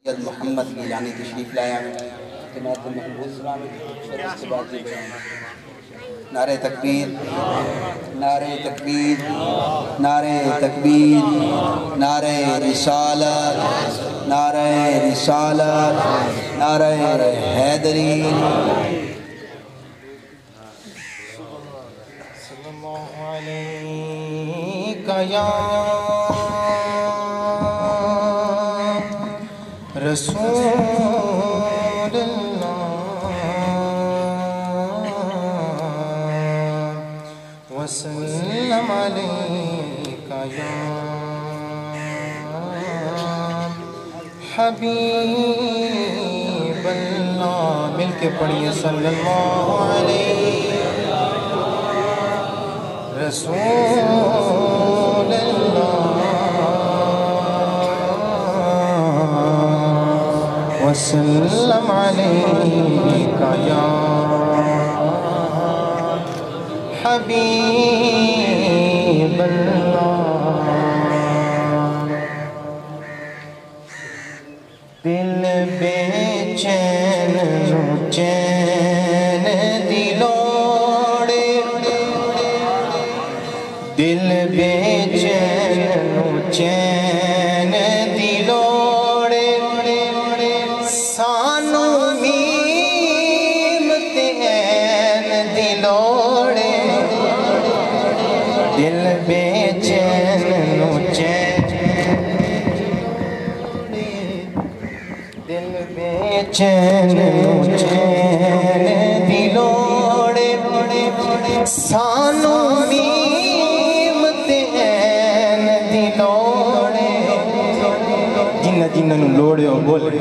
محمد گیلانی تشریف لائے ہیں جناب محبوب اسلام پھر اس کے بعد یہ بیان نعرہ تکبیر نعرہ تکبیر نعرہ تکبیر نعرہ رسالت نعرہ رسالت نعرہ حیدری صلی اللہ علیہ یا رسول اللہ وسلم علیک یا حبیب اللہ مل کے پڑھیے صلی اللہ علیہ رسول اللہ وسلم علیک یا حبیب اللہ دل بے چین چین دلوڑے دل بے چین چین دلوڑے سانو میم تین دلوڑے دل بے چین چین دل بے چین چین دلوڑے سانو میم تین دلوڑے جنہ جنہ نو لوڑے ہو بولے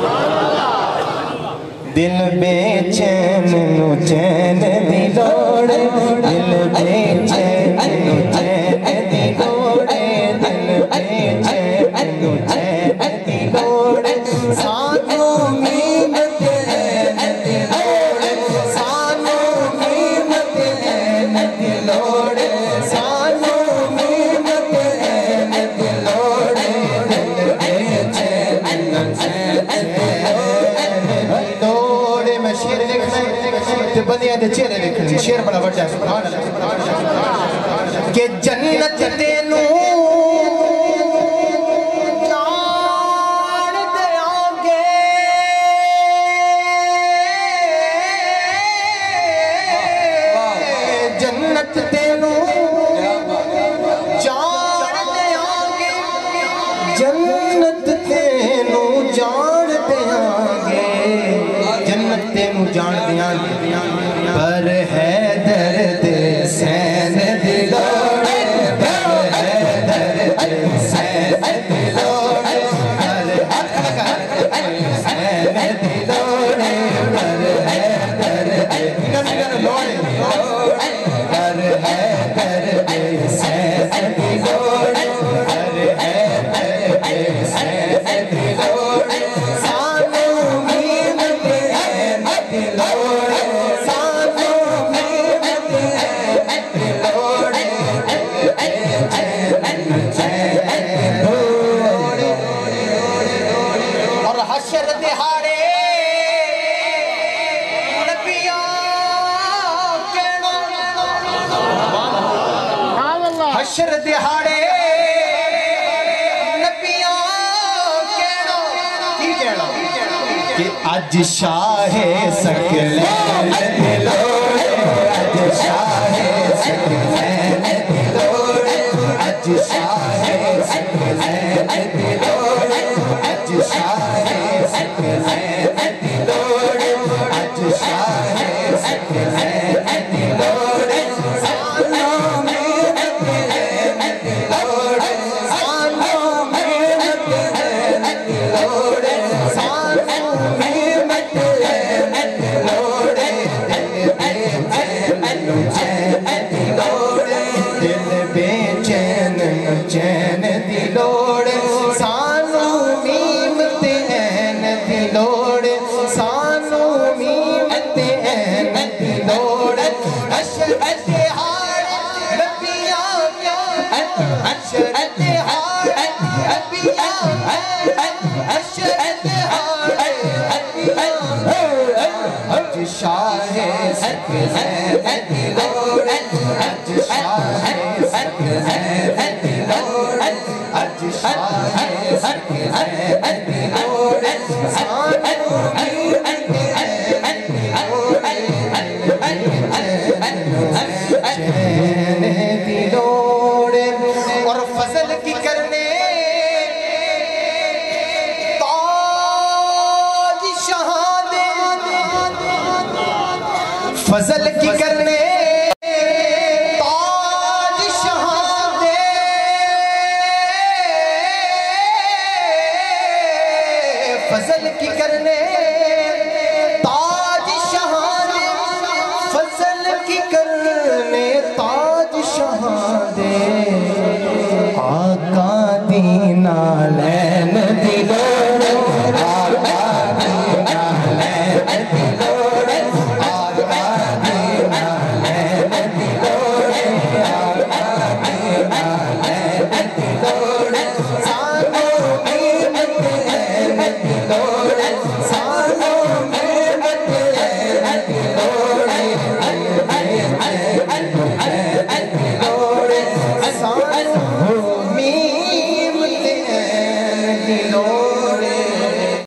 دل بے چین چین دلوڑے دل بے چین چین دلوڑے دل بے چین چین دلوڑے سانو میم تین دلوڑے سانو میم تین دلوڑے سانو میم تین دلوڑے دل بے چین چین دلوڑے میں شیر لکھنا ہے تے بندیاں دے چہرے لکھنے شیر بڑا بڑا ہے سبحان اللہ کہ جنت تینوں جنت تینوں جان دیا گے جنت تینوں جان دیا گے جنت تینوں جان دیا گے پر ہے درد سین دلوڑے پر ہے درد سین دلوڑے پر ہے سین دلوڑے پر ہے درد لوڑے پر ہے درد سین دلوڑے پر ہے درد سین دلوڑے سانو میم تین دلوڑے سانو میم تین دلوڑے اور حشر دہاڑے نبیوں حشر دہاڑے نبیوں کہنا کی کہنا کہ اج شاہ سکلین دلوڑے اج شاہ سکلین دلوڑے اج شاہ سکلین دلوڑے اج شاہ سکلین دلوڑے اج شاہ سکلین دلوڑے سانو میم تین دلوڑے سانو میم تین دلوڑے سانو میم تین دلوڑے دل بے چین چین دلوڑے دل بے چین چین دلوڑے سانو میم تین دلوڑے سانو میم تین دلوڑے حشر دہاڑے نبیوں حشر دہاڑے نبیوں حشر دہاڑے اور فضل کی کرنے تاج شہادے فضل کی کرنے تاج شہادے فضل کی کرنے